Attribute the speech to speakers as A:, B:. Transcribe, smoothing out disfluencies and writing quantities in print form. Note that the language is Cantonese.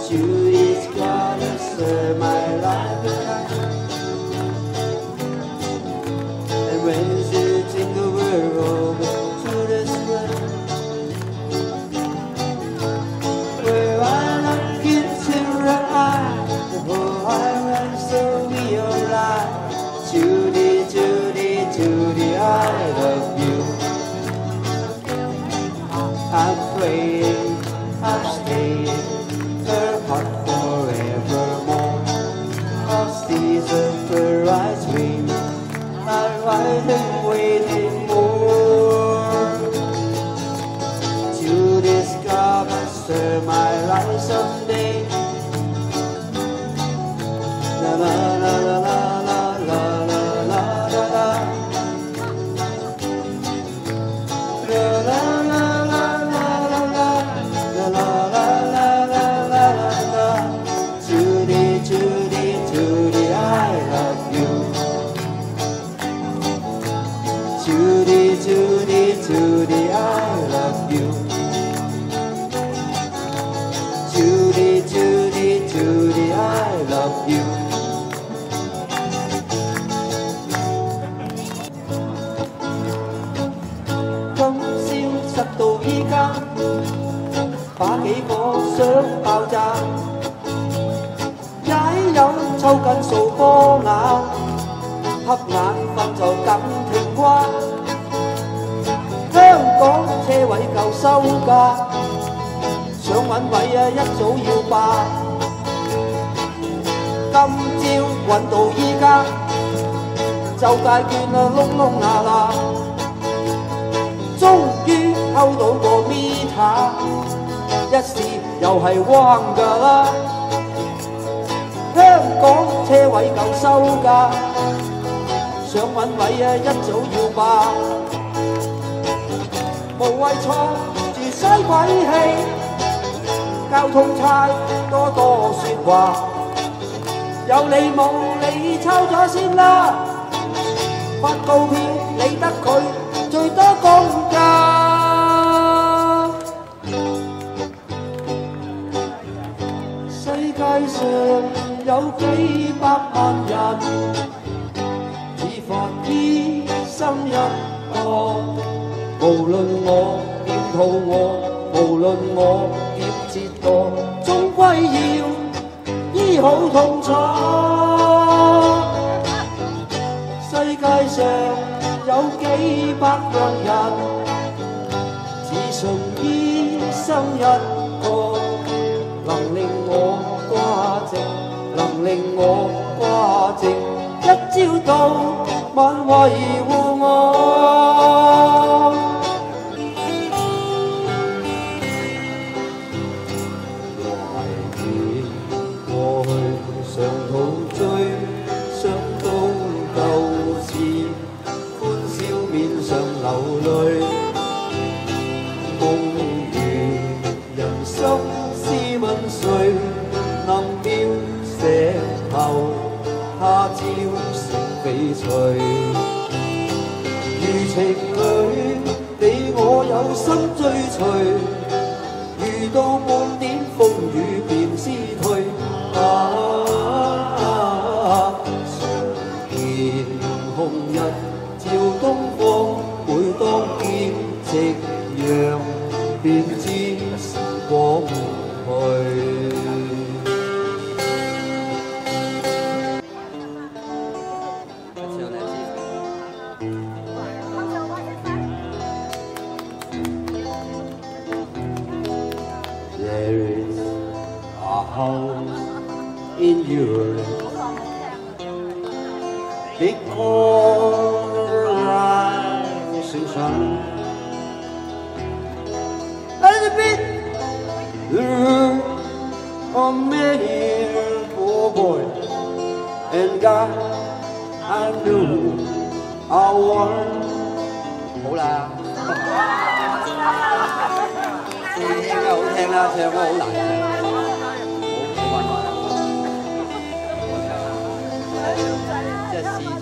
A: Judy's gonna serve my life. And when she jingle we're over to this way, where I look into her eye, oh, I ran so realize, Judy, Judy, Judy, I love you. I'm praying, I'm staying, her heart forevermore. Of seas of her eyes dream, I'm waiting, waiting more. Judy's gonna serve my life someday. La la la la la la la la la la. La la la la la la la la la la. Judy, Judy, Judy, I love you. Judy, Judy, Judy, I love you. Judy, Judy, Judy, I love you. 今宵10到依家，把幾個想爆炸，踩油抽筋掃波眼，瞌眼瞓就等停瓜。香港車位夠收價，想揾位啊一早要霸。今朝揾到依家，就界券啊窿窿罅罅，終於溝到個 meter， 一試又係彎㗎啦。香港車位夠收價，想揾位啊一早要霸。無謂錯住嘥鬼氣，交通差多説話，有理冇理抽咗先啦，發告票理得佢最多公價。世界上有幾百萬人，只發醫生一個。無論我點肚餓，無論我點折墮，終歸要醫好痛楚。世界上有幾百樣人，只信醫生一個，能令我掛症，能令我掛症，一朝到晚維護我。常陶醉，想到舊事，歡笑面上流淚。夢如人生試問誰能料石頭他朝成翡翠？如情侶，你我有心追隨，遇到半點風雨便思退。紅日照東方，每當見夕陽，便知時光去。There is a house in Europe, big rising sun, a little bit the room of many poor boy, and God I knew I won. 好啦，試聽得好聽啦，唱歌好難聽，冇辦法，即係試。